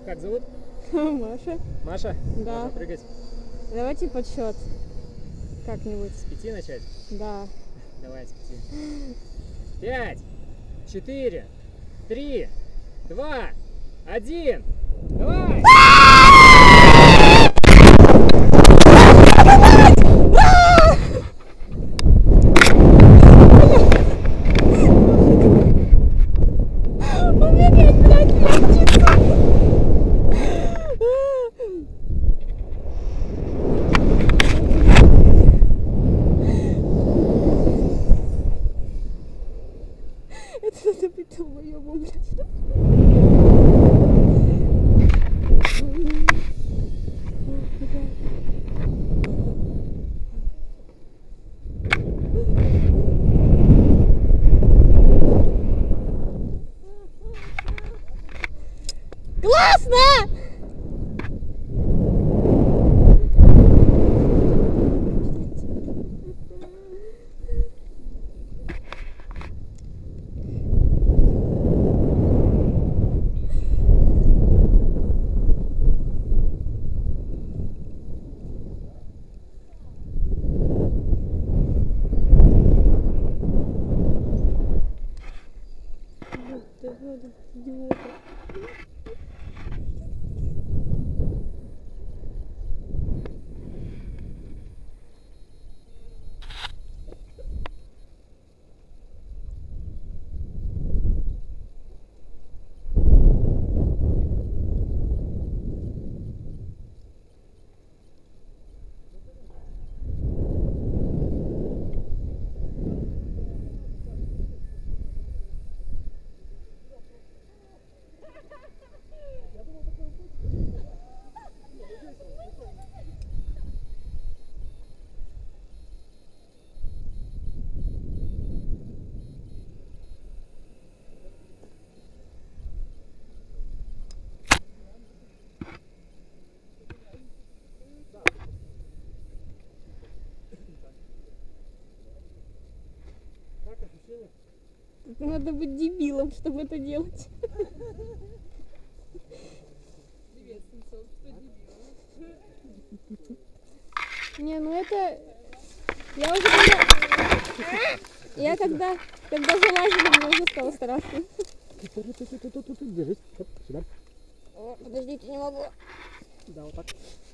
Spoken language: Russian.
Как зовут? Маша. Маша? Да. Можно прыгать? Давайте подсчет. Как-нибудь. С 5 начать? Да. Давай с 5. 5, 4, 3, 2, 1. Давай! Это надо быть долбоёбом, блядь. Классно! Идиота. Надо быть дебилом, чтобы это делать. Привет, Сенцов, что дебил? Не, ну это... Я уже когда залазила, мне уже стало страшно. Держись. Сюда. О, подождите, не могу. Да, вот так.